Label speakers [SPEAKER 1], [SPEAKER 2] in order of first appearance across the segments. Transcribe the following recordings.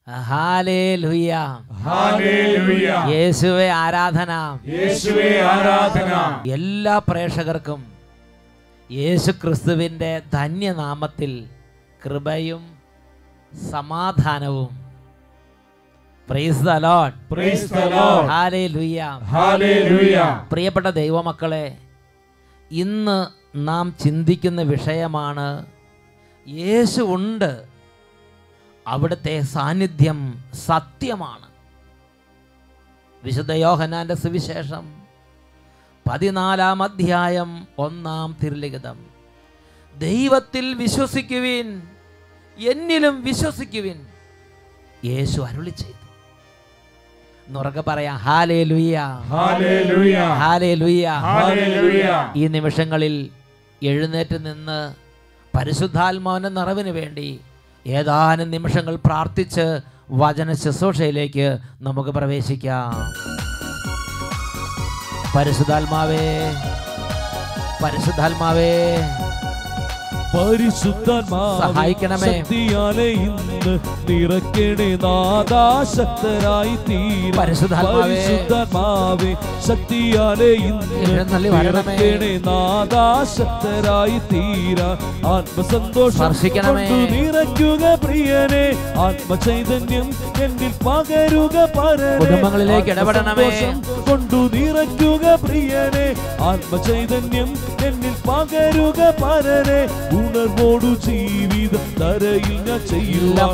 [SPEAKER 1] Hallelujah hallelujah. യേശുവേ ആരാധന,
[SPEAKER 2] യേശുവേ ആരാധന.
[SPEAKER 1] എല്ലാ പ്രേക്ഷകർക്കും യേശു ക്രിസ്തുവിൻ്റെ ധന്യനാമത്തിൽ കൃപയും സമാധാനവും. Praise the Lord,
[SPEAKER 2] praise the Lord.
[SPEAKER 1] Hallelujah
[SPEAKER 2] hallelujah.
[SPEAKER 1] പ്രിയപ്പെട്ട ദൈവമക്കളെ, ഇന്ന് നാം ചിന്തിക്കുന്ന വിഷയമാണ് യേശു ഉണ്ട്, അവിടുത്തെ സാന്നിധ്യം സത്യമാണ്. വിശുദ്ധ യോഹന്നാന്റെ സുവിശേഷം 14-ാം അധ്യായം 1-ാം തിരുലിഖിതം. ദൈവത്തിൽ വിശ്വസിക്കുവിൻ, എന്നിലും വിശ്വസിക്കുവിൻ, യേശു അരുളി ചെയ്തു. എന്നുറക്കെ പറയാം, ഹല്ലേലൂയ
[SPEAKER 2] ഹല്ലേലൂയ
[SPEAKER 1] ഹല്ലേലൂയ
[SPEAKER 2] ഹല്ലേലൂയ.
[SPEAKER 1] ഈ നിമിഷങ്ങളിൽ എഴുന്നേറ്റ് നിന്ന് പരിശുദ്ധാത്മാവിന്റെ നിറവിന് വേണ്ടി ഏതാനും നിമിഷങ്ങൾ പ്രാർത്ഥിച്ച് വചന ശുശ്രൂഷയിലേക്ക് നമുക്ക് പ്രവേശിക്കാം. പരിശുദ്ധാത്മാവേ, പരിശുദ്ധാത്മാവേ,
[SPEAKER 3] സഹായിക്കണമേ. ശക്തിയാലെ ഇന്ന് നിറയ്ക്കണേ നാഥാ, ശക്തരായി തീരാൻ. പരിശുദ്ധാത്മാവേ, ശക്തിയാലെ ഇന്ന് നിറയ്ക്കണേ നാഥാ, ശക്തരായി തീരാൻ. ആത്മസന്തോഷം കൊണ്ടു നിറയ്ക്കുക പ്രിയനെ, ആത്മചൈതന്യം എന്നിൽ പകരുക പരനെ.
[SPEAKER 1] കുടുംബങ്ങളിലേക്ക് ഇടപെടണമേ.
[SPEAKER 3] കൊണ്ടു നിറയ്ക്കുക പ്രിയനെ, ആത്മചൈതന്യം എന്നിൽ പകരുക പരനെ. ഉണർവോടു ജീവിതം തരയിൽ ഞാൻ ചെയ്യുവാൻ,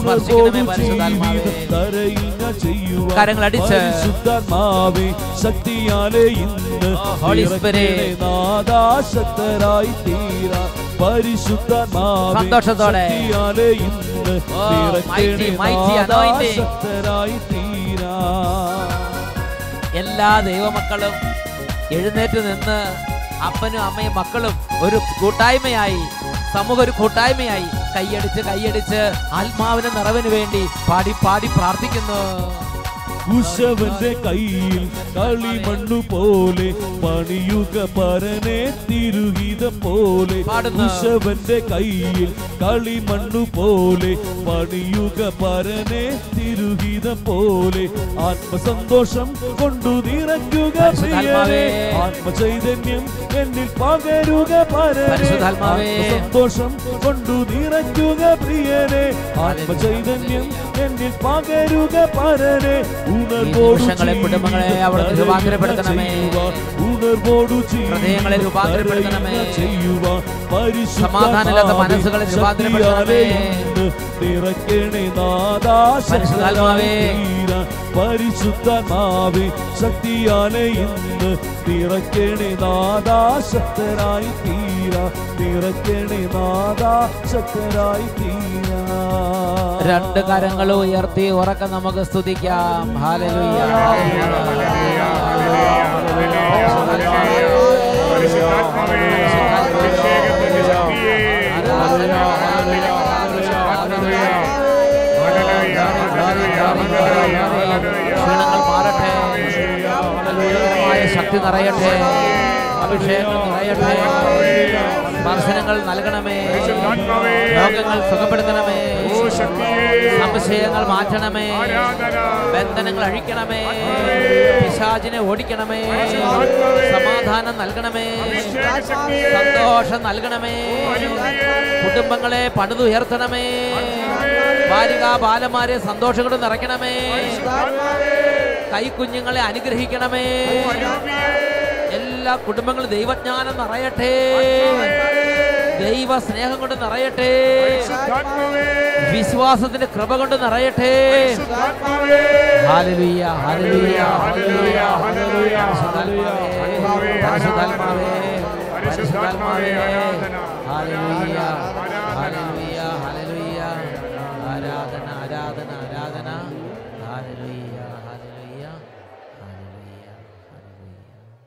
[SPEAKER 3] തരയിൽ ഞാൻ ചെയ്യുവാൻ. പരിശുദ്ധാത്മാവേ, ശക്തിയാലെ ഇന്ന് നാഥാ, ശക്തരായി തീരാൻ. പരിശുദ്ധാത്മാവേ, ശക്തിയാലെ ഇന്ന് നാഥാ, ശക്തരായി തീരാൻ.
[SPEAKER 1] എല്ലാ ദൈവമക്കളും എഴുന്നേറ്റ് നിന്ന് അപ്പനും അമ്മയും മക്കളും ഒരു കൂട്ടായ്മയായി, സമൂഹം ഒരു കൂട്ടായ്മയായി കൈയടിച്ച് ആത്മാവിന്റെ നിറവിന് വേണ്ടി പാടി പാടി പ്രാർത്ഥിക്കുന്നു.
[SPEAKER 3] കുശവന്റെ കയ്യിൽ കളിമണ്ണു പോലെ പണിയുക പരനെ, തിരുഹിതം പോലെ. കുശവന്റെ കയ്യിൽ കളിമണ്ണു പോലെ പണിയുക പരനെ, തിരുഹിതം പോലെ. ആത്മസന്തോഷം കൊണ്ടു നിറയ്ക്കുക പ്രിയനെ, ആത്മചൈതന്യം എന്നിൽ പകരുക പരനെ. ആത്മസന്തോഷം കൊണ്ടു നിറയ്ക്കുക പ്രിയനെ, ആത്മചൈതന്യം എന്നിൽ പകരുക പരനെ.
[SPEAKER 1] കുടുംബങ്ങളെ അവിടുന്ന് രൂപാന്തരപ്പെടുത്തണമേ,
[SPEAKER 3] ഉണർവോടു
[SPEAKER 1] ഹൃദയങ്ങളെ രൂപാന്തരപ്പെടുത്തണമേ,
[SPEAKER 3] സമാധാനമില്ലാത്ത മനസ്സുകളെ രൂപാന്തരപ്പെടുത്തണമേ. നിറയ്ക്കണേ നാഥാ,
[SPEAKER 1] പരിശുദ്ധാത്മാവേ,
[SPEAKER 3] പരിശുദ്ധാത്മാവേ, ശക്തിയാലെ ഇന്ന് നിറയ്ക്കണേ നാഥാ, ശക്തരായി തീരാ. നിറയ്ക്കണേ നാഥാ, ശക്തരായി തീരാ.
[SPEAKER 1] രണ്ട് കരങ്ങൾ ഉയർത്തി ഉറക്കെ നമുക്ക് സ്തുതിക്കാം. ഹല്ലേലൂയ ഹല്ലേലൂയ ശക്തി നിറയട്ടെ, അഭിഷേകം നിറയട്ടെ, സ്പർശനങ്ങൾ നൽകണമേ, രോഗങ്ങൾ സുഖപ്പെടുത്തണമേ, സംശയങ്ങൾ മാറ്റണമേ, ബന്ധനങ്ങൾ അഴിക്കണമേ, പിശാചിനെ ഓടിക്കണമേ, സമാധാനം നൽകണമേ, സന്തോഷം നൽകണമേ, കുടുംബങ്ങളെ പണിതുയർത്തണമേ, ബാലിക ബാലന്മാരെ സന്തോഷം കൊണ്ട് നിറയ്ക്കണമേ, കൈക്കുഞ്ഞുങ്ങളെ അനുഗ്രഹിക്കണമേ. എല്ലാ കുടുംബങ്ങളും ദൈവജ്ഞാനം നിറയട്ടെ, ദൈവ സ്നേഹം കൊണ്ട് നിറയട്ടെ, വിശ്വാസത്തിന്റെ കൃപ കൊണ്ട് നിറയട്ടെ. Hallelujah hallelujah hallelujah hallelujah. പരിശുദ്ധാത്മാവേ, പരിശുദ്ധാത്മാവേ, ഹല്ലേലൂയ ഹല്ലേലൂയ ഹല്ലേലൂയ. ആരാധന ആരാധന ആരാധന. Hallelujah hallelujah hallelujah hallelujah.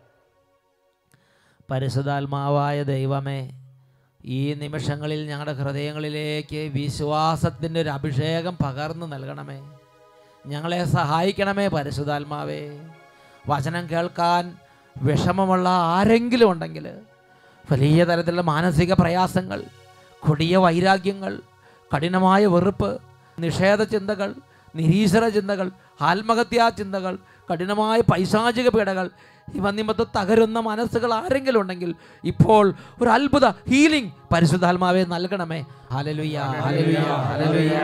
[SPEAKER 1] പരിശുദ്ധാത്മാവായ ദൈവമേ, ഈ നിമിഷങ്ങളിൽ ഞങ്ങളുടെ ഹൃദയങ്ങളിലേക്ക് വിശ്വാസത്തിൻ്റെ ഒരു അഭിഷേകം പകർന്നു നൽകണമേ. ഞങ്ങളെ സഹായിക്കണമേ പരിശുദ്ധാത്മാവേ. വചനം കേൾക്കാൻ വിഷമമുള്ള ആരെങ്കിലും ഉണ്ടെങ്കിൽ, വലിയ തരത്തിലുള്ള മാനസിക പ്രയാസങ്ങൾ, കൊടിയ വൈരാഗ്യങ്ങൾ, കഠിനമായ വെറുപ്പ്, നിഷേധ ചിന്തകൾ, നിരീശ്വര ചിന്തകൾ, ആത്മഹത്യാ ചിന്തകൾ, കഠിനമായ പൈശാചിക പീഡകൾ, ഇവ നിമിത്തം തകരുന്ന മനസ്സുകൾ ആരെങ്കിലും ഉണ്ടെങ്കിൽ ഇപ്പോൾ ഒരു അത്ഭുത ഹീലിംഗ് പരിശുദ്ധാത്മാവെ നൽകണമേ. ഹല്ലേലൂയ, ഹല്ലേലൂയ, ഹല്ലേലൂയ,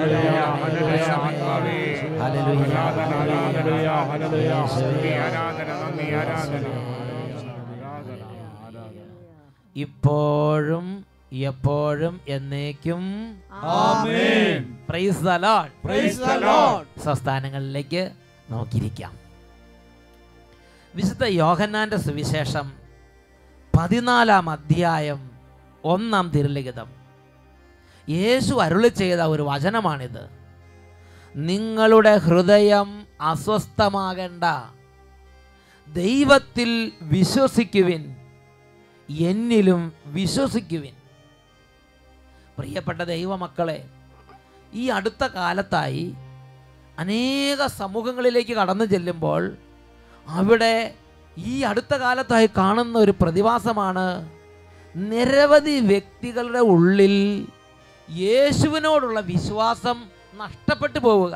[SPEAKER 1] ഇപ്പോഴും എപ്പോഴും എന്നേക്കും
[SPEAKER 2] amen.
[SPEAKER 1] Praise the Lord.
[SPEAKER 2] Praise the Lord.
[SPEAKER 1] സംസ്ഥാനങ്ങളിലേക്ക് നോക്കിയിരിക്കാം. വിശുദ്ധ യോഹന്നാന്റെ സുവിശേഷം 14 അധ്യായം 1 തിരുലിഖിതം. യേശു അരുളി ചെയ്ത ഒരു വചനമാണിത്. നിങ്ങളുടെ ഹൃദയം അസ്വസ്ഥമാകേണ്ട, ദൈവത്തിൽ വിശ്വസിക്കുവിൻ, എന്നിലും വിശ്വസിക്കുവിൻ. പ്രിയപ്പെട്ട ദൈവമക്കളെ, ഈ അടുത്ത കാലത്തായി അനേക സമൂഹങ്ങളിലേക്ക് കടന്നു ചെല്ലുമ്പോൾ അവിടെ ഈ അടുത്ത കാലത്തായി കാണുന്ന ഒരു പ്രതിഭാസമാണ് നിരവധി വ്യക്തികളുടെ ഉള്ളിൽ യേശുവിനോടുള്ള വിശ്വാസം നഷ്ടപ്പെട്ടു പോവുക.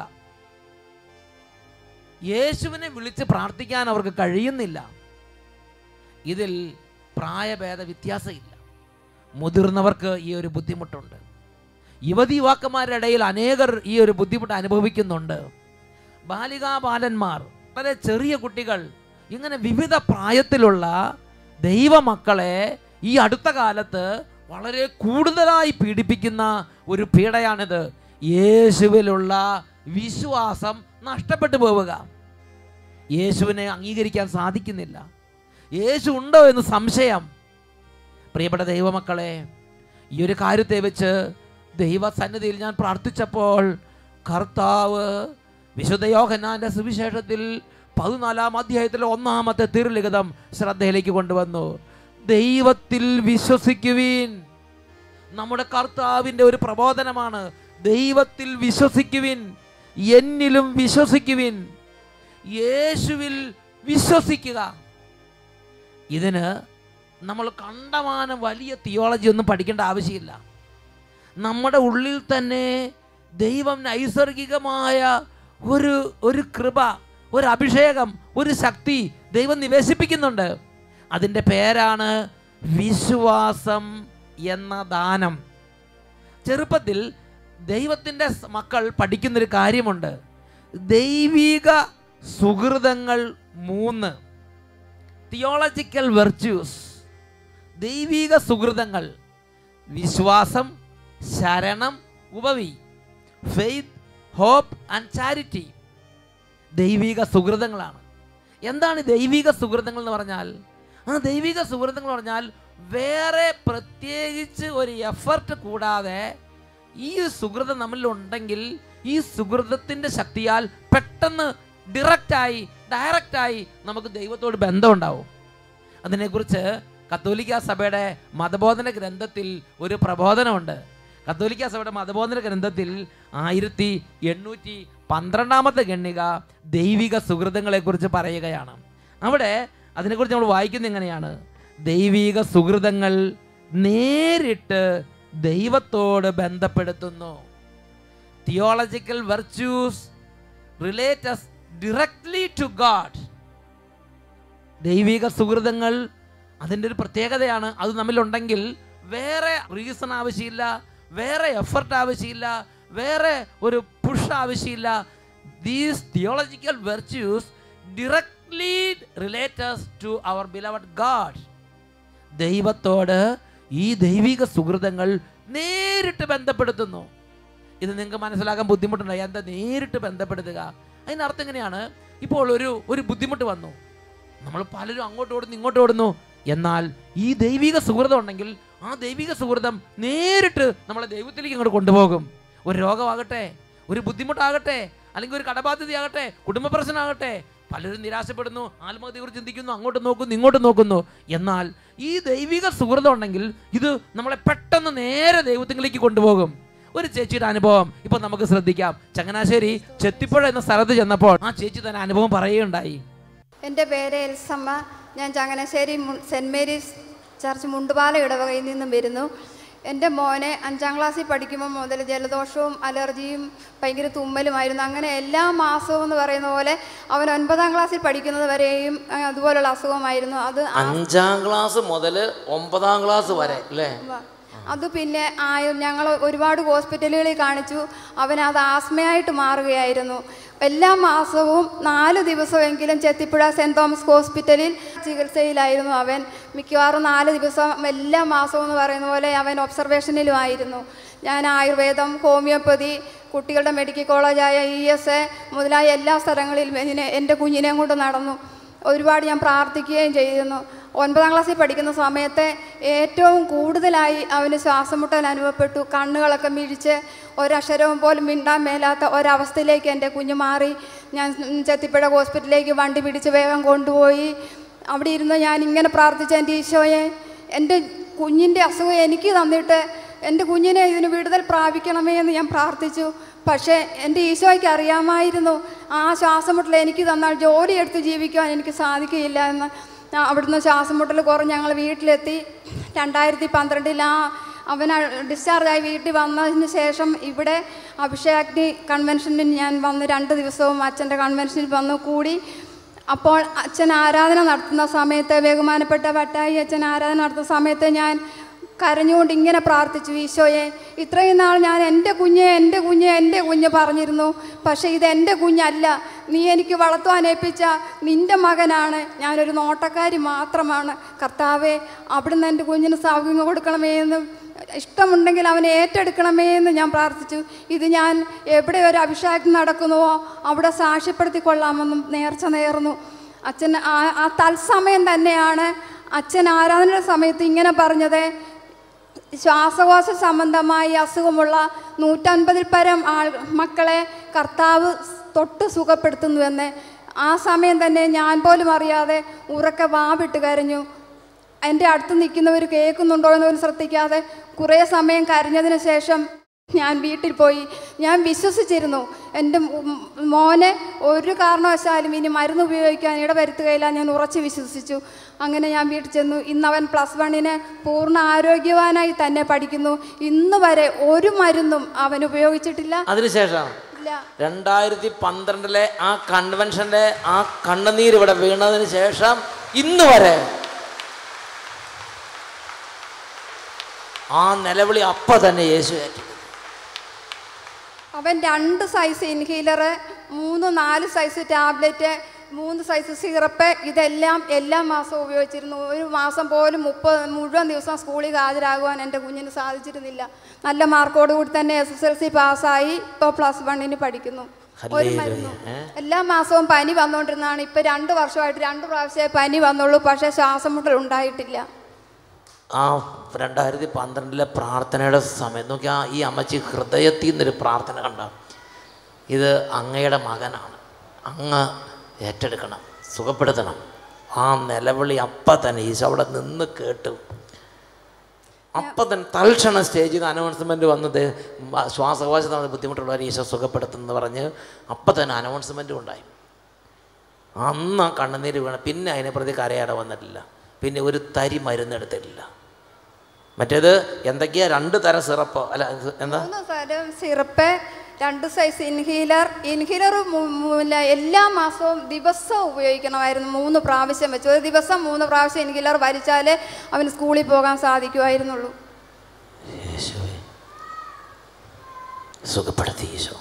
[SPEAKER 1] യേശുവിനെ വിളിച്ച് പ്രാർത്ഥിക്കാൻ അവർക്ക് കഴിയുന്നില്ല. ഇതിൽ പ്രായഭേദ വ്യത്യാസമില്ല. മുതിർന്നവർക്ക് ഈ ഒരു ബുദ്ധിമുട്ടുണ്ട്. യുവതി യുവാക്കന്മാരുടെ ഇടയിൽ അനേകർ ഈ ഒരു ബുദ്ധിമുട്ട് അനുഭവിക്കുന്നുണ്ട്. ബാലികാ ബാലന്മാർ, വളരെ ചെറിയ കുട്ടികൾ, ഇങ്ങനെ വിവിധ പ്രായത്തിലുള്ള ദൈവമക്കളെ ഈ അടുത്ത കാലത്ത് വളരെ കൂടുതലായി പീഡിപ്പിക്കുന്ന ഒരു പീഡയാണിത്. യേശുവിലുള്ള വിശ്വാസം നഷ്ടപ്പെട്ടു പോവുക. യേശുവിനെ അംഗീകരിക്കാൻ സാധിക്കുന്നില്ല. യേശു ഉണ്ടോ എന്ന് സംശയം. പ്രിയപ്പെട്ട ദൈവമക്കളെ, ഈ ഒരു കാര്യത്തെ വെച്ച് ദൈവസന്നിധിയിൽ ഞാൻ പ്രാർത്ഥിച്ചപ്പോൾ കർത്താവ് വിശുദ്ധ യോഹന്നാന്റെ സുവിശേഷത്തിൽ 14 അധ്യായത്തിലെ 1 തിരുലിഖിതം ശ്രദ്ധയിലേക്ക് കൊണ്ടുവന്നു. ദൈവത്തിൽ വിശ്വസിക്കുവിൻ. നമ്മുടെ കർത്താവിൻ്റെ ഒരു പ്രബോധനമാണ്. ദൈവത്തിൽ വിശ്വസിക്കുവിൻ, എന്നിലും വിശ്വസിക്കുവിൻ, യേശുവിൽ വിശ്വസിക്കുക. ഇതിന് നമ്മൾ കണ്ടമാനം വലിയ തിയോളജി ഒന്നും പഠിക്കേണ്ട ആവശ്യമില്ല. നമ്മുടെ ഉള്ളിൽ തന്നെ ദൈവം നൈസർഗികമായ ഒരു കൃപ, ഒരു അഭിഷേകം, ഒരു ശക്തി ദൈവം നിവേശിപ്പിക്കുന്നുണ്ട്. അതിൻ്റെ പേരാണ് വിശ്വാസം എന്ന ദാനം. ചെറുപ്പത്തിൽ ദൈവത്തിൻ്റെ മക്കൾ പഠിക്കുന്നൊരു കാര്യമുണ്ട്. ദൈവിക സുഹൃതങ്ങൾ 3, തിയോളജിക്കൽ വെർച്യൂസ്. ദൈവിക സുഹൃതങ്ങൾ: വിശ്വാസം, ശരണം, ഉപവി, ഫെയ്ത്ത്, ഹോപ്പ് ആൻഡ് ചാരിറ്റി. ദൈവിക സുഹൃതങ്ങളാണ്. എന്താണ് ദൈവിക സുഹൃതങ്ങൾ എന്ന് പറഞ്ഞാൽ? ആ ദൈവിക സുഹൃതങ്ങൾ എന്ന് പറഞ്ഞാൽ വേറെ പ്രത്യേകിച്ച് ഒരു എഫർട്ട് കൂടാതെ ഈ സുഹൃതം നമ്മളിലുണ്ടെങ്കിൽ ഈ സുഹൃതത്തിൻ്റെ ശക്തിയാൽ പെട്ടെന്ന് ഡയറക്റ്റായി നമുക്ക് ദൈവത്തോട് ബന്ധമുണ്ടാവും. അതിനെക്കുറിച്ച് കത്തോലിക്ക സഭയുടെ മതബോധന ഗ്രന്ഥത്തിൽ ഒരു പ്രബോധനമുണ്ട്. കത്തോലിക്ക സഭയുടെ മതബോധന ഗ്രന്ഥത്തിൽ 1812 ഖണ്ഡിക ദൈവിക സുഹൃതങ്ങളെക്കുറിച്ച് പറയുകയാണ്. അവിടെ അതിനെക്കുറിച്ച് നമ്മൾ വായിക്കുന്നത് എങ്ങനെയാണ്? ദൈവിക സുഹൃതങ്ങൾ നേരിട്ട് ദൈവത്തോട് ബന്ധപ്പെടുത്തുന്നു. Theological virtues relate us directly to God. ദൈവിക സുഹൃതങ്ങൾ അതിൻ്റെ ഒരു പ്രത്യേകതയാണ്. അത് നമ്മിലുണ്ടെങ്കിൽ വേറെ റീസൺ ആവശ്യമില്ല, വേറെ എഫർട്ട് ആവശ്യമില്ല, വേറെ ഒരു പുഷ് ആവശ്യമില്ല. These theological virtues directly relate us to our beloved God. ദൈവത്തോട് ഈ ദൈവിക സുഹൃതങ്ങൾ നേരിട്ട് ബന്ധപ്പെടുത്തുന്നു. ഇത് നിങ്ങൾക്ക് മനസ്സിലാക്കാൻ ബുദ്ധിമുട്ടുണ്ട്. എന്താ നേരിട്ട് ബന്ധപ്പെടുത്തുക? അതിനർത്ഥം എങ്ങനെയാണ്? ഇപ്പോൾ ഒരു ബുദ്ധിമുട്ട് വന്നു, നമ്മൾ പലരും അങ്ങോട്ട് ഓടുന്നു ഇങ്ങോട്ട് ഓടുന്നു. എന്നാൽ ഈ ദൈവിക സുഹൃതം ഉണ്ടെങ്കിൽ ആ ദൈവിക സുഹൃതം നേരിട്ട് നമ്മളെ ദൈവത്തിലേക്ക് അങ്ങോട്ട് കൊണ്ടുപോകും. ഒരു രോഗമാകട്ടെ, ഒരു ബുദ്ധിമുട്ടാകട്ടെ, അല്ലെങ്കിൽ ഒരു കടബാധ്യതയാകട്ടെ, കുടുംബ പ്രശ്നമാകട്ടെ, പലരും നിരാശപ്പെടുന്നു, ആത്മഹത്യയെക്കുറിച്ച് ചിന്തിക്കുന്നു, അങ്ങോട്ട് നോക്കുന്നു ഇങ്ങോട്ട് നോക്കുന്നു. എന്നാൽ ഈ ദൈവിക സുഹൃതം ഉണ്ടെങ്കിൽ ഇത് നമ്മളെ പെട്ടെന്ന് നേരെ ദൈവത്തിലേക്ക് കൊണ്ടുപോകും. ഒരു ചേച്ചിയുടെ അനുഭവം ഇപ്പൊ നമുക്ക് ശ്രദ്ധിക്കാം. ചങ്ങനാശ്ശേരി ചെത്തിപ്പുഴ എന്ന സ്ഥലത്ത് ചെന്നപ്പോൾ ആ ചേച്ചി തന്നെ അനുഭവം പറയുകയുണ്ടായി.
[SPEAKER 4] എൻ്റെ പേര് എൽസമ്മ. ഞാൻ Changanassery Saint Mary's church Mundupala ഇടവകയിൽ നിന്നും വരുന്നു. എൻ്റെ മോനെ 5ാം ക്ലാസ്സിൽ പഠിക്കുമ്പോൾ മുതൽ ജലദോഷവും അലർജിയും ഭയങ്കര തുമ്മലുമായിരുന്നു. അങ്ങനെ എല്ലാ മാസവും എന്ന് പറയുന്ന പോലെ അവൻ 9ാം ക്ലാസ്സിൽ പഠിക്കുന്നത് വരെയും അതുപോലുള്ള അസുഖമായിരുന്നു. അത്
[SPEAKER 1] 5ാം ക്ലാസ് മുതൽ 9ാം ക്ലാസ് വരെ അല്ലേ?
[SPEAKER 4] അത് പിന്നെ ഞങ്ങൾ ഒരുപാട് ഹോസ്പിറ്റലുകളിൽ കാണിച്ചു. അവനത് ആസ്മയായിട്ട് മാറുകയായിരുന്നു. എല്ലാ മാസവും 4 ദിവസമെങ്കിലും ചെത്തിപ്പുഴ സെൻറ് തോമസ് ഹോസ്പിറ്റലിൽ ചികിത്സയിലായിരുന്നു അവൻ. മിക്കവാറും 4 ദിവസം എല്ലാ മാസവും എന്ന് പറയുന്ന പോലെ അവൻ ഒബ്സർവേഷനിലുമായിരുന്നു. ഞാൻ ആയുർവേദം, ഹോമിയോപ്പതി, കുട്ടികളുടെ മെഡിക്കൽ കോളേജായ ESA മുതലായ എല്ലാ സ്ഥലങ്ങളിലും എൻ്റെ കുഞ്ഞിനെയും കൊണ്ട് നടന്നു. ഒരുപാട് ഞാൻ പ്രാർത്ഥിക്കുകയും ചെയ്യുന്നു. 9ാം ക്ലാസ്സിൽ പഠിക്കുന്ന സമയത്ത് ഏറ്റവും കൂടുതലായി അവന് ശ്വാസമുട്ടൽ അനുഭവപ്പെട്ടു. കണ്ണുകളൊക്കെ മിഴിച്ച് ഒരക്ഷരവും പോലും മിണ്ടാൻ മേലാത്ത ഒരവസ്ഥയിലേക്ക് എൻ്റെ കുഞ്ഞ് മാറി. ഞാൻ ചെത്തിപ്പുഴ ഹോസ്പിറ്റലിലേക്ക് വണ്ടി പിടിച്ച് വേഗം കൊണ്ടുപോയി. അവിടെ ഇരുന്ന് ഞാൻ ഇങ്ങനെ പ്രാർത്ഥിച്ച, എൻ്റെ ഈശോയെ, എൻ്റെ കുഞ്ഞിൻ്റെ അസുഖം എനിക്ക് തന്നിട്ട് എൻ്റെ കുഞ്ഞിനെ ഇതിന് വിടുതൽ പ്രാപിക്കണമേ എന്ന് ഞാൻ പ്രാർത്ഥിച്ചു. പക്ഷേ എൻ്റെ ഈശോയ്ക്ക് അറിയാമായിരുന്നു ആ ശ്വാസമുട്ടൽ എനിക്ക് തന്നാൽ ജോലിയെടുത്ത് ജീവിക്കുവാൻ എനിക്ക് സാധിക്കുകയില്ല എന്ന്. അവിടുന്ന് ശ്വാസമുട്ടൽ കുറഞ്ഞ് ഞങ്ങൾ വീട്ടിലെത്തി. 2012 അവൻ ഡിസ്ചാർജായി വീട്ടിൽ വന്നതിന് ശേഷം ഇവിടെ അഭിഷേകാഗ്നി കൺവെൻഷനിൽ ഞാൻ വന്ന് 2 ദിവസവും അച്ഛൻ്റെ കൺവെൻഷനിൽ വന്നു കൂടി. അപ്പോൾ അച്ഛൻ ആരാധന നടത്തുന്ന സമയത്ത്, ബഹുമാനപ്പെട്ട വട്ടായി അച്ഛൻ ആരാധന നടത്തുന്ന സമയത്ത് ഞാൻ കരഞ്ഞുകൊണ്ട് ഇങ്ങനെ പ്രാർത്ഥിച്ചു, ഈശോയെ, ഇത്രയും നാൾ ഞാൻ എൻ്റെ കുഞ്ഞ് പറഞ്ഞിരുന്നു. പക്ഷേ ഇതെൻ്റെ കുഞ്ഞല്ല, നീ എനിക്ക് വളർത്തുവാൻ ഏൽപ്പിച്ച നിൻ്റെ മകനാണ്. ഞാനൊരു നോട്ടക്കാരി മാത്രമാണ്. കർത്താവേ, അവിടുന്ന് എൻ്റെ കുഞ്ഞിന് സൗഖ്യം കൊടുക്കണമേ എന്ന്, ഇഷ്ടമുണ്ടെങ്കിൽ അവനെ ഏറ്റെടുക്കണമേ എന്ന് ഞാൻ പ്രാർത്ഥിച്ചു. ഇത് ഞാൻ എവിടെ ഒരു അഭിഷേകം നടക്കുന്നുവോ അവിടെ സാക്ഷ്യപ്പെടുത്തിക്കൊള്ളാമെന്നും നേർച്ച നേർന്നു. അച്ഛൻ ആ തത്സമയം തന്നെയാണ് അച്ഛൻ ആരാധനയുടെ സമയത്ത് ഇങ്ങനെ പറഞ്ഞത്, ശ്വാസകോശ സംബന്ധമായി അസുഖമുള്ള 150-ൽ പരം മക്കളെ കർത്താവ് തൊട്ട് സുഖപ്പെടുത്തുന്നുവെന്ന്. ആ സമയം തന്നെ ഞാൻ പോലും അറിയാതെ ഉറക്കെ വാവിട്ട് കരഞ്ഞു. എൻ്റെ അടുത്ത് നിൽക്കുന്നവർ കേൾക്കുന്നുണ്ടോ എന്ന് പോലും ശ്രദ്ധിക്കാതെ കുറേ സമയം കരഞ്ഞതിന് ശേഷം ഞാൻ വീട്ടിൽ പോയി. ഞാൻ വിശ്വസിച്ചിരുന്നു എൻ്റെ മോനെ ഒരു കാരണവശാലും ഇനി മരുന്ന് ഉപയോഗിക്കാൻ ഇടവരുത്തുകയില്ല. ഞാൻ ഉറച്ച് വിശ്വസിച്ചു. അങ്ങനെ ഞാൻ വീട്ടിൽ ചെന്നു. ഇന്നവൻ +1 പൂർണ്ണ ആരോഗ്യവാനായി തന്നെ പഠിക്കുന്നു. ഇന്ന് വരെ ഒരു മരുന്നും അവൻ ഉപയോഗിച്ചിട്ടില്ല.
[SPEAKER 1] അതിനുശേഷം 2012 ആ കൺവെൻഷന്റെ ആ കണ്ണുനീര് ഇവിടെ വീണതിന് ശേഷം ഇന്ന് വരെ ആ നിലവിളി അപ്പം തന്നെ യേശു ഏറ്റു.
[SPEAKER 4] അവൻ 2 size inhaler, 3-4 size tablet, 3 size syrup, ഇതെല്ലാം എല്ലാ മാസവും ഉപയോഗിച്ചിരുന്നു. ഒരു മാസം പോലും 30 മുഴുവൻ ദിവസം സ്കൂളിൽ ഹാജരാകുവാൻ എൻ്റെ കുഞ്ഞിന് സാധിച്ചിരുന്നില്ല. നല്ല മാർക്കോടുകൂടി തന്നെ SSLC പാസ്സായി ഇപ്പോൾ +1 പഠിക്കുന്നു. ഒരു മരുന്നു എല്ലാ മാസവും പനി വന്നുകൊണ്ടിരുന്നതാണ്. ഇപ്പം 2 വർഷമായിട്ട് 2 പ്രാവശ്യമേ പനി വന്നുള്ളൂ. പക്ഷേ ശ്വാസമുട്ടൽ ഉണ്ടായിട്ടില്ല.
[SPEAKER 1] ആ 2012 പ്രാർത്ഥനയുടെ സമയം നോക്കിയാൽ ഈ അമ്മച്ചി ഹൃദയത്തിൽ നിന്നൊരു പ്രാർത്ഥന കണ്ട, ഇത് അങ്ങയുടെ മകനാണ്, അങ്ങ് ഏറ്റെടുക്കണം, സുഖപ്പെടുത്തണം. ആ നിലവിളി അപ്പം തന്നെ ഈശോ അവിടെ നിന്ന് കേട്ടു. അപ്പം തന്നെ തൽക്ഷണം സ്റ്റേജിൽ നിന്ന് അനൗൺസ്മെൻറ്റ് വന്നത്, ശ്വാസകോശത്തിന് ബുദ്ധിമുട്ടുള്ളവർ ഈശോ സുഖപ്പെടുത്തുമെന്ന് പറഞ്ഞ് അപ്പം തന്നെ അനൗൺസ്മെൻറ്റും ഉണ്ടായി. അന്ന് ആ കണ്ണുനീര് വീണ പിന്നെ അതിനെ പ്രതി കരയാടെ വന്നിട്ടില്ല. പിന്നെ ഒരു തരി മരുന്നെടുത്തിട്ടില്ല. മറ്റേത് എന്തൊക്കെയാ 2 തരം സിറപ്പോ അല്ല എന്താ
[SPEAKER 4] 3 തരം സിറപ്പ്, 2 സൈസ് ഇൻഹീലർ എല്ലാ മാസവും ദിവസം ഉപയോഗിക്കണമായിരുന്നു. 3 പ്രാവശ്യം വെച്ച് ഒരു ദിവസം 3 പ്രാവശ്യം ഇൻഹീലർ വലിച്ചാലേ അവന് സ്കൂളിൽ പോകാൻ സാധിക്കുമായിരുന്നുള്ളൂ.
[SPEAKER 1] യേശുവേ സുഖപ്പെടുത്തി. ഈശോ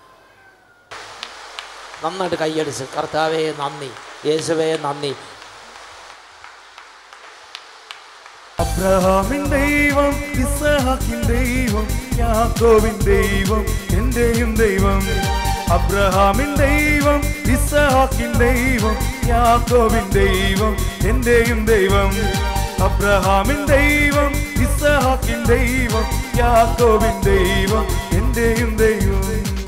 [SPEAKER 1] നന്നായിട്ട് കൈയടിച്ച് കർത്താവേ നന്ദി, യേശുവേ നന്ദി.
[SPEAKER 3] അബ്രഹാമിൻ ദൈവം, ഇസ്ഹാക്കിൻ ദൈവം, യാക്കോബിൻ ദൈവം, എന്റെയും ദൈവം. അബ്രഹാമിൻ ദൈവം, ഇസ്ഹാക്കിൻ ദൈവം, യാക്കോബിൻ ദൈവം, എന്റെയും ദൈവം. അബ്രഹാമിൻ ദൈവം, ഇസ്ഹാക്കിൻ ദൈവം, യാക്കോബിൻ ദൈവം, എന്റെയും ദൈവം.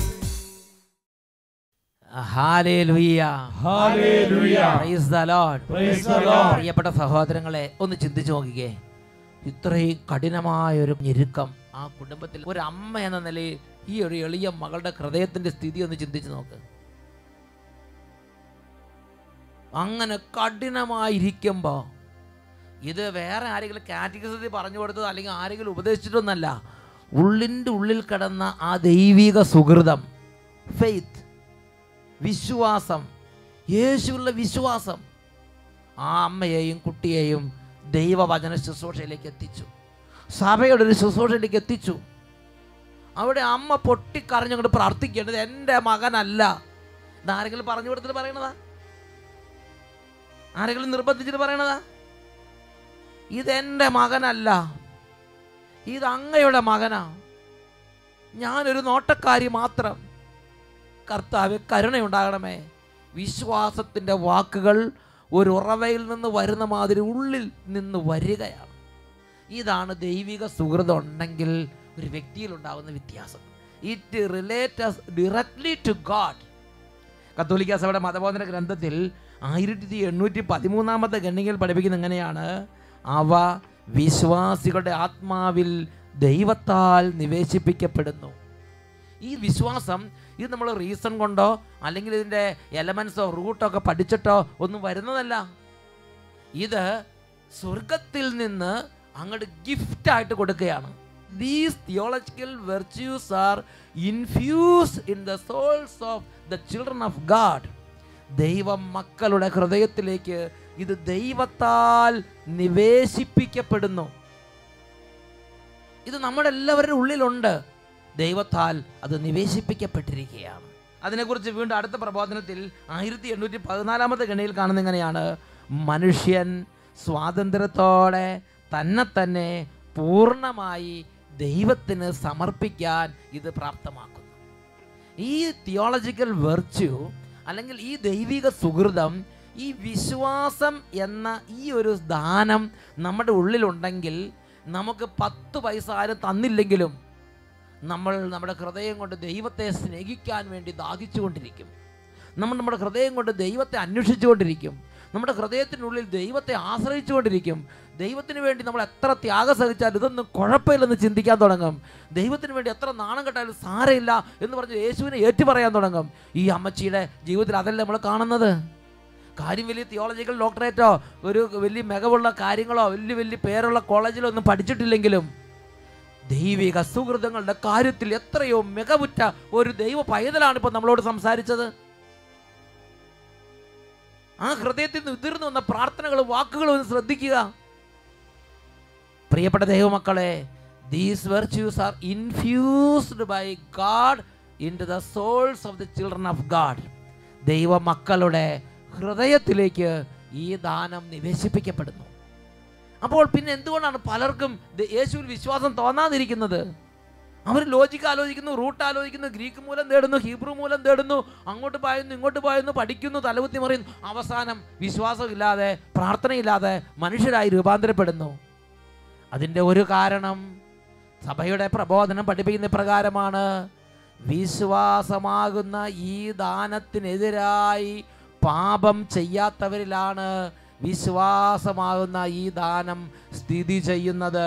[SPEAKER 1] Hallelujah,
[SPEAKER 3] hallelujah,
[SPEAKER 1] praise the Lord,
[SPEAKER 3] praise the Lord.
[SPEAKER 1] പ്രിയപ്പെട്ട സഹോദരങ്ങളെ, ഒന്ന് ചിന്തിച്ചു നോക്കിക്കേ. ഇത്രയും കഠിനമായൊരു ഞെരുക്കം ആ കുടുംബത്തിൽ ഒരു അമ്മ എന്ന നിലയിൽ ഈ ഒരു എളിയ മകളുടെ ഹൃദയത്തിന്റെ സ്ഥിതി ഒന്ന് ചിന്തിച്ചു നോക്ക്. അങ്ങനെ കഠിനമായിരിക്കുമ്പോൾ ഇത് വേറെ ആരെങ്കിലും കാറ്റഗറിയിൽ പറഞ്ഞു കൊടുത്തത് അല്ലെങ്കിൽ ആരെങ്കിലും ഉപദേശിച്ചിട്ടൊന്നല്ല. ഉള്ളിൻ്റെ ഉള്ളിൽ കിടന്ന ആ ദൈവിക സുഹൃതം, ഫെയ്ത്ത്, വിശ്വാസം, യേശുവിലുള്ള വിശ്വാസം ആ അമ്മയെയും കുട്ടിയെയും ദൈവവചന ശുശ്രൂഷയിലേക്ക് എത്തിച്ചു, സഭയുടെ ഒരു ശുശ്രൂഷയിലേക്ക് എത്തിച്ചു. അവിടെ അമ്മ പൊട്ടിക്കരഞ്ഞുകൊണ്ട് പ്രാർത്ഥിക്കേണ്ടത് എൻ്റെ മകനല്ല. ഇതാരെങ്കിലും പറഞ്ഞു കൊടുത്തിട്ട് പറയണതാ? ആരെങ്കിലും നിർബന്ധിച്ചിട്ട് പറയണതാ? ഇതെൻ്റെ മകനല്ല, ഇത് അങ്ങയുടെ മകനാ, ഞാനൊരു നോട്ടക്കാരി മാത്രം. കർത്താവേ കരുണയുണ്ടാകണമേ. വിശ്വാസത്തിൻ്റെ വാക്കുകൾ ഒരു ഉറവയിൽ നിന്ന് വരുന്ന മാതിരി ഉള്ളിൽ നിന്ന് വരികയാണ്. ഇതാണ് ദൈവിക സുഹൃതം ഉണ്ടെങ്കിൽ ഒരു വ്യക്തിയിൽ ഉണ്ടാകുന്ന വ്യത്യാസം. It relates directly to God. കത്തോലിക്ക സഭയുടെ മതബോധന ഗ്രന്ഥത്തിൽ 1813 ഖണ്ഡികയിൽ പഠിപ്പിക്കുന്നത് എങ്ങനെയാണ്? അവ വിശ്വാസികളുടെ ആത്മാവിൽ ദൈവത്താൽ നിവേശിപ്പിക്കപ്പെടുന്നു. ഈ വിശ്വാസം ഇത് നമ്മൾ റീസൺ കൊണ്ടോ അല്ലെങ്കിൽ ഇതിൻ്റെ എലമെൻസോ റൂട്ടോ ഒക്കെ പഠിച്ചിട്ടോ ഒന്നും വരുന്നതല്ല. ഇത് സ്വർഗത്തിൽ നിന്ന് അങ്ങോട്ട് ഗിഫ്റ്റായിട്ട് കൊടുക്കുകയാണ്. These theological virtues are infused in the souls of the children of God. ദൈവം മക്കളുടെ ഹൃദയത്തിലേക്ക് ഇത് ദൈവത്താൽ നിവേശിപ്പിക്കപ്പെടുന്നു. ഇത് നമ്മുടെ എല്ലാവരുടെ ഉള്ളിലുണ്ട്. ദൈവത്താൽ അത് നിവേശിപ്പിക്കപ്പെട്ടിരിക്കുകയാണ്. അതിനെക്കുറിച്ച് വീണ്ടും അടുത്ത പ്രബോധനത്തിൽ 1814 ഖണ്ഡികയിൽ കാണുന്ന എങ്ങനെയാണ്? മനുഷ്യൻ സ്വാതന്ത്ര്യത്തോടെ തന്നെ പൂർണ്ണമായി ദൈവത്തിന് സമർപ്പിക്കാൻ ഇത് പ്രാപ്തമാക്കുന്നു. ഈ തിയോളജിക്കൽ വെർച്യു അല്ലെങ്കിൽ ഈ ദൈവിക സുഹൃതം, ഈ വിശ്വാസം എന്ന ഈ ഒരു ദാനം നമ്മുടെ ഉള്ളിലുണ്ടെങ്കിൽ നമുക്ക് 10 പൈസ ആരും തന്നില്ലെങ്കിലും നമ്മൾ നമ്മുടെ ഹൃദയം കൊണ്ട് ദൈവത്തെ സ്നേഹിക്കാൻ വേണ്ടി ദാഹിച്ചുകൊണ്ടിരിക്കും. നമ്മുടെ ഹൃദയം കൊണ്ട് ദൈവത്തെ അന്വേഷിച്ചുകൊണ്ടിരിക്കും. നമ്മുടെ ഹൃദയത്തിനുള്ളിൽ ദൈവത്തെ ആശ്രയിച്ചുകൊണ്ടിരിക്കും. ദൈവത്തിന് വേണ്ടി നമ്മൾ എത്ര ത്യാഗം സഹിച്ചാൽ ഇതൊന്നും കുഴപ്പമില്ലെന്ന് ചിന്തിക്കാൻ തുടങ്ങും. ദൈവത്തിന് വേണ്ടി എത്ര നാണം കെട്ടാലും സാരമില്ല എന്ന് പറഞ്ഞ് യേശുവിനെ ഏറ്റുപറയാൻ തുടങ്ങും. ഈ അമ്മച്ചിയുടെ ജീവിതത്തിൽ അതല്ല നമ്മൾ കാണുന്നത്. കാര്യം വലിയ തിയോളജിക്കൽ ഡോക്ടറേറ്റോ ഒരു വലിയ മികവുള്ള കാര്യങ്ങളോ വലിയ പേരുള്ള കോളേജിലോ ഒന്നും പഠിച്ചിട്ടില്ലെങ്കിലും ദൈവിക സുഹൃതങ്ങളുടെ കാര്യത്തിൽ എത്രയോ മികവുറ്റ ഒരു ദൈവ പൈതലാണ് ഇപ്പോൾ നമ്മളോട് സംസാരിച്ചത്. ആ ഹൃദയത്തിൽ നിന്ന് ഉതിർന്നു വന്ന പ്രാർത്ഥനകളും വാക്കുകളും ഒന്ന് ശ്രദ്ധിക്കുക. പ്രിയപ്പെട്ട ദൈവമക്കളെ, these virtues are infused by God into the souls of the children of God. ദൈവ മക്കളുടെ ഹൃദയത്തിലേക്ക് ഈ ദാനം നിവേശിപ്പിക്കപ്പെടുന്നു. അപ്പോൾ പിന്നെ എന്തുകൊണ്ടാണ് പലർക്കും യേശുവിൽ വിശ്വാസം തോന്നാതിരിക്കുന്നത്? അവർ ലോജിക്ക് ആലോചിക്കുന്നു, റൂട്ട് ആലോചിക്കുന്നു, ഗ്രീക്ക് മൂലം തേടുന്നു, ഹീബ്രു മൂലം തേടുന്നു, അങ്ങോട്ട് പായുന്നു ഇങ്ങോട്ട് പായുന്നു, പഠിക്കുന്നു, തലകുത്തി മറിയുന്നു, അവസാനം വിശ്വാസമില്ലാതെ പ്രാർത്ഥനയില്ലാതെ മനുഷ്യരായി രൂപാന്തരപ്പെടുന്നു. അതിൻ്റെ ഒരു കാരണം സഭയുടെ പ്രബോധനം പഠിപ്പിക്കുന്ന പ്രകാരമാണ്. വിശ്വാസമാകുന്ന ഈ ദാനത്തിനെതിരായി പാപം ചെയ്യാത്തവരിലാണ് വിശ്വാസമാകുന്ന ഈ ദാനം സ്ഥിതി ചെയ്യുന്നത്.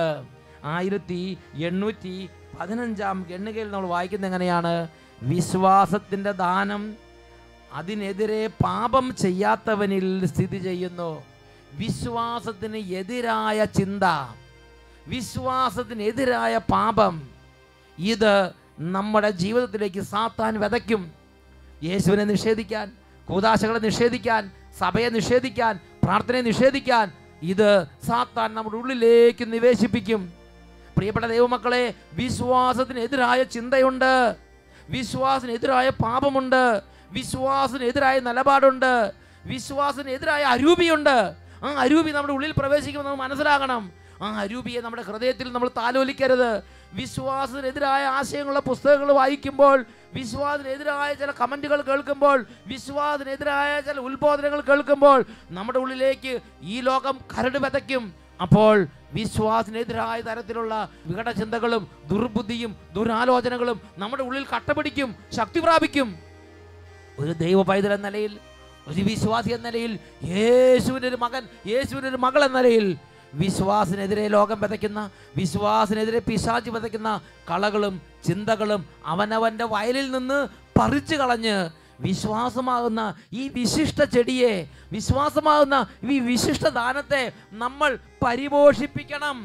[SPEAKER 1] 1815 ഖണ്ഡികയിൽ നമ്മൾ വായിക്കുന്നത് എങ്ങനെയാണ്? വിശ്വാസത്തിൻ്റെ ദാനം അതിനെതിരെ പാപം ചെയ്യാത്തവനിൽ സ്ഥിതി ചെയ്യുന്നു. വിശ്വാസത്തിന് എതിരായ ചിന്ത, വിശ്വാസത്തിനെതിരായ പാപം, ഇത് നമ്മുടെ ജീവിതത്തിലേക്ക് സാത്താൻ വിതയ്ക്കും. യേശുവിനെ നിഷേധിക്കാൻ, കൂദാശകളെ നിഷേധിക്കാൻ, സഭയെ നിഷേധിക്കാൻ, പ്രാർത്ഥനയെ നിഷേധിക്കാൻ ഇത് സാത്താൻ നമ്മുടെ ഉള്ളിലേക്ക് നിവേശിപ്പിക്കും. പ്രിയപ്പെട്ട ദൈവമക്കളെ, വിശ്വാസത്തിനെതിരായ ചിന്തയുണ്ട്, വിശ്വാസത്തിനെതിരായ പാപമുണ്ട്, വിശ്വാസത്തിനെതിരായ നിലപാടുണ്ട്, വിശ്വാസത്തിനെതിരായ അരൂപിയുണ്ട്. ആ അരൂപി നമ്മുടെ ഉള്ളിൽ പ്രവേശിക്കുമെന്ന് നമ്മൾ മനസ്സിലാകണം. ആ അരൂപിയെ നമ്മുടെ ഹൃദയത്തിൽ നമ്മൾ താലോലിക്കരുത്. വിശ്വാസത്തിനെതിരായ ആശയങ്ങളുള്ള പുസ്തകങ്ങൾ വായിക്കുമ്പോൾ, വിശ്വാസത്തിനെതിരായ ചില കമൻറ്റുകൾ കേൾക്കുമ്പോൾ, വിശ്വാസത്തിനെതിരായ ചില ഉത്ബോധനങ്ങൾ കേൾക്കുമ്പോൾ നമ്മുടെ ഉള്ളിലേക്ക് ഈ ലോകം കരട് വിതയ്ക്കും. അപ്പോൾ വിശ്വാസത്തിനെതിരായ തരത്തിലുള്ള വികടചിന്തകളും ദുർബുദ്ധിയും ദുരാലോചനകളും നമ്മുടെ ഉള്ളിൽ കട്ടപിടിക്കും, ശക്തി പ്രാപിക്കും. ഒരു ദൈവ പൈതൽ എന്ന നിലയിൽ, ഒരു വിശ്വാസി എന്ന നിലയിൽ, യേശുവിൻ്റെ ഒരു മകൻ, യേശുവിൻ്റെ ഒരു മകൾ എന്ന നിലയിൽ വിശ്വാസത്തിനെതിരെ ലോകം വിതയ്ക്കുന്ന, വിശ്വാസത്തിനെതിരെ പിശാച് വിതയ്ക്കുന്ന കളകളും ചിന്തകളും അവനവൻ്റെ വയലിൽ നിന്ന് പറിച്ചു കളഞ്ഞ് വിശ്വാസമാകുന്ന ഈ വിശിഷ്ട ചെടിയെ, വിശ്വാസമാകുന്ന ഈ വിശിഷ്ട ദാനത്തെ നമ്മൾ പരിപോഷിപ്പിക്കണം.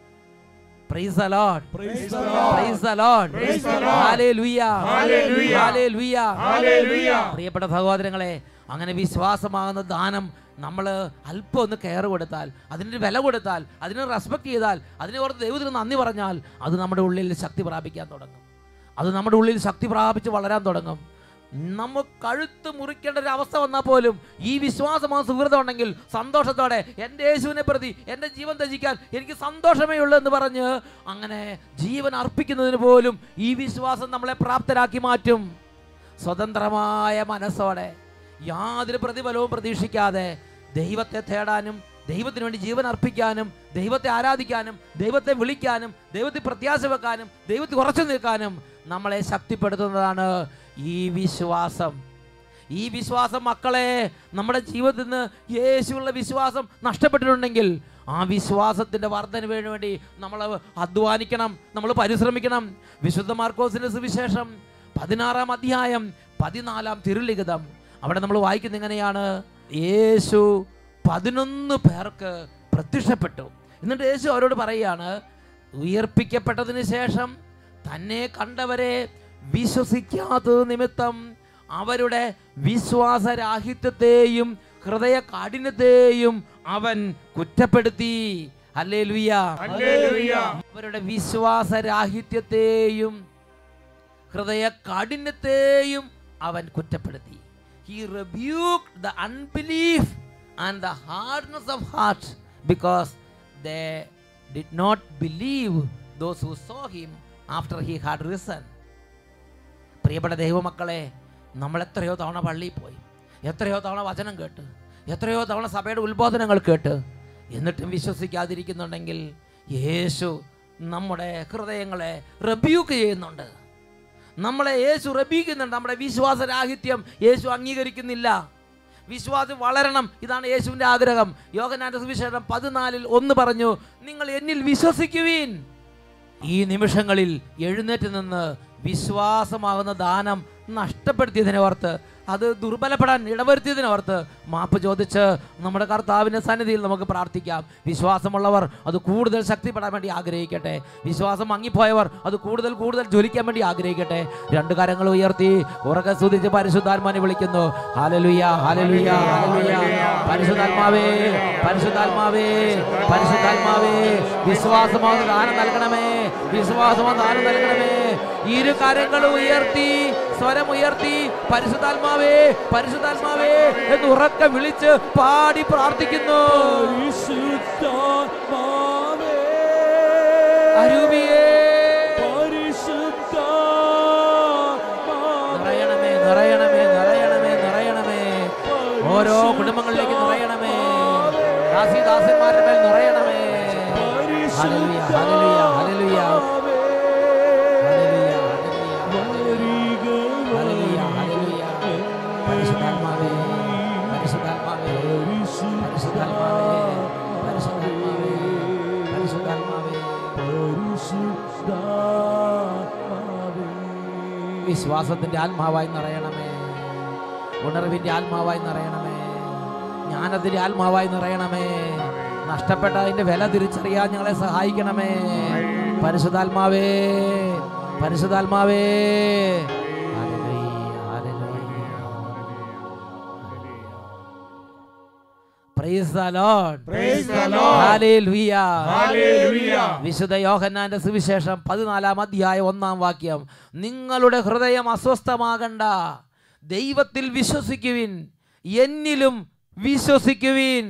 [SPEAKER 1] Praise the Lord.
[SPEAKER 3] Praise the Lord.
[SPEAKER 1] Praise the Lord.
[SPEAKER 3] Praise the Lord.
[SPEAKER 1] Hallelujah.
[SPEAKER 3] Hallelujah.
[SPEAKER 1] Hallelujah.
[SPEAKER 3] Hallelujah.
[SPEAKER 1] പ്രിയപ്പെട്ട സഹോദരങ്ങളെ, അങ്ങനെ വിശ്വാസമാകുന്ന ദാനം നമ്മൾ അല്പം ഒന്ന് കെയർ കൊടുത്താൽ, അതിന് വില കൊടുത്താൽ, അതിനെ റെസ്പെക്ട് ചെയ്താൽ, അതിനെ ഓർത്ത് ദൈവത്തിന് നന്ദി പറഞ്ഞാൽ, അത് നമ്മുടെ ഉള്ളിൽ ശക്തി പ്രാപിക്കാൻ തുടങ്ങും. അത് നമ്മുടെ ഉള്ളിൽ ശക്തി പ്രാപിച്ച് വളരാൻ തുടങ്ങും. നമുക്ക് കഴുത്ത് മുറിക്കേണ്ട ഒരു അവസ്ഥ വന്നാൽ പോലും ഈ വിശ്വാസമായ സുഹൃതം ഉണ്ടെങ്കിൽ സന്തോഷത്തോടെ എൻ്റെ യേശുവിനെ പ്രതി എൻ്റെ ജീവൻ ത്യജിക്കാൻ എനിക്ക് സന്തോഷമേ ഉള്ളൂ എന്ന് പറഞ്ഞ് അങ്ങനെ ജീവൻ അർപ്പിക്കുന്നതിന് പോലും ഈ വിശ്വാസം നമ്മളെ പ്രാപ്തരാക്കി മാറ്റും. സ്വതന്ത്രമായ മനസ്സോടെ യാതൊരു പ്രതിഫലവും പ്രതീക്ഷിക്കാതെ ദൈവത്തെ തേടാനും, ദൈവത്തിന് വേണ്ടി ജീവൻ അർപ്പിക്കാനും, ദൈവത്തെ ആരാധിക്കാനും, ദൈവത്തെ വിളിക്കാനും, ദൈവത്തിൽ പ്രത്യാശ വെക്കാനും, ദൈവത്തിൽ ഉറച്ചു നിൽക്കാനും നമ്മളെ ശക്തിപ്പെടുത്തുന്നതാണ് ഈ വിശ്വാസം. ഈ വിശ്വാസം മക്കളെ, നമ്മുടെ ജീവിതത്തിൽ നിന്ന് യേശുവുള്ള വിശ്വാസം നഷ്ടപ്പെട്ടിട്ടുണ്ടെങ്കിൽ ആ വിശ്വാസത്തിൻ്റെ വർധനവിന് വേണ്ടി നമ്മൾ അധ്വാനിക്കണം, നമ്മൾ പരിശ്രമിക്കണം. വിശുദ്ധ മാർക്കോസിന്റെ സുവിശേഷം 16-ാം അധ്യായം 14-ാം തിരുലിഖിതം, അവിടെ നമ്മൾ വായിക്കുന്നത് എങ്ങനെയാണ്? യേശു 11 പേർക്ക് പ്രത്യക്ഷപ്പെട്ടു. എന്നിട്ട് യേശു അവരോട് പറയുകയാണ്, ഉയർപ്പിക്കപ്പെട്ടതിന് ശേഷം തന്നെ കണ്ടവരെ വിശ്വസിക്കാത്തത് നിമിത്തം അവരുടെ വിശ്വാസരാഹിത്യത്തെയും ഹൃദയ കാഠിന്യത്തെയും അവൻ കുറ്റപ്പെടുത്തി. ഹല്ലേലൂയ. അവരുടെ വിശ്വാസരാഹിത്യത്തെയും ഹൃദയ കാഠിന്യത്തെയും അവൻ കുറ്റപ്പെടുത്തി. He rebuked the unbelief and the hardness of heart because they did not believe those who saw him after he had risen. പ്രിയപ്പെട്ട ദൈവമക്കളെ, നമ്മൾ എത്രയോ തവണ പള്ളിയിൽ പോയി, എത്രയോ തവണ വചനം കേട്ട്, എത്രയോ തവണ സഭയുടെ ഉത്ബോധനങ്ങൾ കേട്ട്, എന്നിട്ടും വിശ്വസിക്കാതിരിക്കുന്നുണ്ടെങ്കിൽ യേശു നമ്മുടെ ഹൃദയങ്ങളെ റെബ്യൂക്ക് ചെയ്യുന്നുണ്ട്. നമ്മളെ യേശു റെബ്യൂക്കുന്നുണ്ട്. നമ്മുടെ വിശ്വാസരാഹിത്യം യേശു അംഗീകരിക്കുന്നില്ല. വിശ്വാസം വളരണം, ഇതാണ് യേശുവിൻ്റെ ആഗ്രഹം. യോഹന്നാന്റെ സുവിശേഷം 14:1 പറഞ്ഞു, നിങ്ങൾ എന്നിൽ വിശ്വസിക്കുവീൻ. ഈ നിമിഷങ്ങളിൽ എഴുന്നേറ്റ് നിന്ന് വിശ്വാസമാകുന്ന ദാനം നഷ്ടപ്പെടുത്തിയതിനെ ഓർത്ത്, അത് ദുർബലപ്പെടാൻ ഇടവരുത്തിയതിനെ ഓർത്ത് മാപ്പ് ചോദിച്ച് നമ്മുടെ കർത്താവിൻ്റെ സന്നിധിയിൽ നമുക്ക് പ്രാർത്ഥിക്കാം. വിശ്വാസമുള്ളവർ അത് കൂടുതൽ ശക്തിപ്പെടാൻ വേണ്ടി ആഗ്രഹിക്കട്ടെ. വിശ്വാസം മങ്ങിപ്പോയവർ അത് കൂടുതൽ ജ്വലിക്കാൻ വേണ്ടി ആഗ്രഹിക്കട്ടെ. 2 കരങ്ങൾ ഉയർത്തി ഉറക്കെ സ്തുതിച്ച് പരിശുദ്ധാത്മാവിനെ വിളിക്കുന്നു. ഹല്ലേലൂയ, ഹല്ലേലൂയ, ഹല്ലേലൂയ. പരിശുദ്ധാത്മാവേ, പരിശുദ്ധാത്മാവേ, പരിശുദ്ധാത്മാവേ, വിശ്വാസമാകുന്ന ദാനം നൽകണമേ, വിശ്വാസമാകുന്ന ദാനം നൽകണമേ. 2 കരങ്ങൾ ഉയർത്തി, സ്വരമുയർത്തി പരിശുദ്ധാത്മാവേ, പരിശുദ്ധാത്മാവേ എന്ന് ഉറക്കെ വിളിച്ച് പാടി പ്രാർത്ഥിക്കുന്നു. നിറയണമേ, നിറയണമേ, നിറയണമേ, നിറയണമേ. ഓരോ കുടുംബങ്ങളിലേക്ക് നിറയണമേ. ദാസിദാസന്മാരുടെ മേൽ നിറയണമേ. ഹല്ലേലൂയ, ഹല്ലേലൂയ, ഹല്ലേലൂയ. പരിശുദ്ധാത്മാവേ, പരിശുദ്ധാത്മാവേ, പരിശുദ്ധാത്മാവേ, പരിശുദ്ധാത്മാവേ, പരിശുദ്ധാത്മാവേ, പരിശുദ്ധാത്മാവേ. വിശ്വാസത്തിന്റെ ആത്മാവായി നിറയണമേ, ഉണർവിന്റെ ആത്മാവായി നിറയണമേ, ജ്ഞാനത്തിന്റെ ആത്മാവായി നിറയണമേ. നഷ്ടപ്പെട്ട അതിന്റെ വില തിരിച്ചറിയാൻ ഞങ്ങളെ സഹായിക്കണമേ. പരിശുദ്ധാത്മാവേ, പരിശുദ്ധാത്മാവേ. Praise the Lord.
[SPEAKER 3] Praise the Lord.
[SPEAKER 1] Hallelujah.
[SPEAKER 3] Hallelujah.
[SPEAKER 1] വിശുദ്ധ യോഹന്നാന്റെ സുവിശേഷം 14-ാം അധ്യായം 1-ാം വാക്യം, നിങ്ങളുടെ ഹൃദയം അസ്വസ്ഥമാകണ്ട, ദൈവത്തിൽ വിശ്വസിക്കുവിൻ, എന്നിലും വിശ്വസിക്കുവിൻ.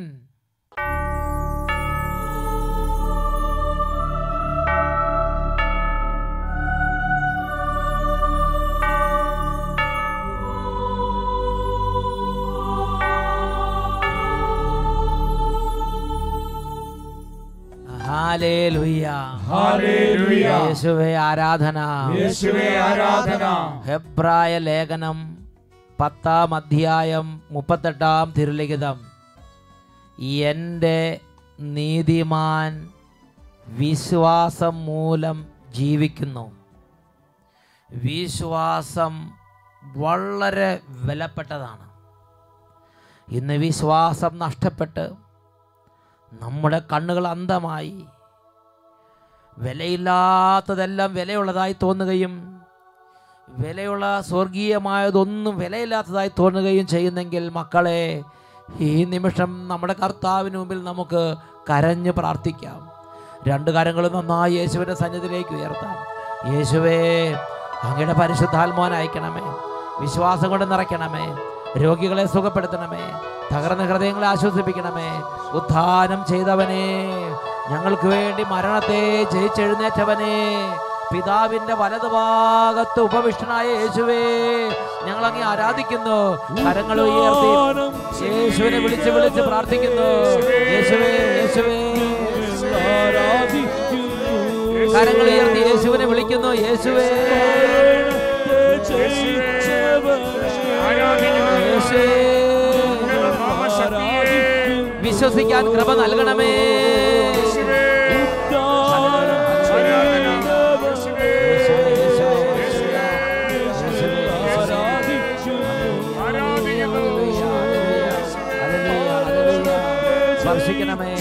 [SPEAKER 1] Hallelujah,
[SPEAKER 3] hallelujah.
[SPEAKER 1] യേശുവേ ആരാധന,
[SPEAKER 3] യേശുവേ ആരാധന.
[SPEAKER 1] ഹെബ്രായ ലേഖനം 10-ാം അധ്യായം 38-ാം തിരുലിഖിതം, എൻ്റെ നീതിമാൻ വിശ്വാസം മൂലം ജീവിക്കുന്നു. വിശ്വാസം വളരെ വിലപ്പെട്ടതാണ്. ഇന്ന് വിശ്വാസം നഷ്ടപ്പെട്ട് നമ്മുടെ കണ്ണുകൾ അന്ധമായി വിലയില്ലാത്തതെല്ലാം വിലയുള്ളതായി തോന്നുകയും വിലയുള്ള സ്വർഗീയമായതൊന്നും വിലയില്ലാത്തതായി തോന്നുകയും ചെയ്യുന്നെങ്കിൽ മക്കളെ, ഈ നിമിഷം നമ്മുടെ കർത്താവിന് മുമ്പിൽ നമുക്ക് കരഞ്ഞ് പ്രാർത്ഥിക്കാം. രണ്ട് കരങ്ങളും നന്നായി യേശുവിൻ്റെ സന്നിധിയിലേക്ക് ഉയർത്താം. യേശുവേ, അങ്ങയുടെ പരിശുദ്ധാത്മാവിനെ അയക്കണമേ, വിശ്വാസം കൊണ്ട് നിറയ്ക്കണമേ, രോഗികളെ സുഖപ്പെടുത്തണമേ, തകർന്ന ഹൃദയങ്ങളെ ആശ്വസിപ്പിക്കണമേ. ഉത്ഥാനം ചെയ്തവനെ, ഞങ്ങൾക്ക് വേണ്ടി മരണത്തെ ജയിച്ചെഴുന്നേറ്റവനെ, പിതാവിന്റെ വലതുഭാഗത്ത് ഉപവിഷ്ടനായ യേശുവേ, ഞങ്ങൾ അങ്ങേ ആരാധിക്കുന്നു. കരങ്ങൾ ഉയർത്തി യേശുവിനെ വിളിച്ച് വിളിച്ച് പ്രാർത്ഥിക്കുന്നു. യേശുവേ, യേശുവേ, കരങ്ങൾ ഉയർത്തി യേശുവിനെ വിളിക്കുന്നു. യേശുവേ, വിശ്വസിക്കാൻ കൃപ നൽകണമേ. സ്പർശിക്കണമേ,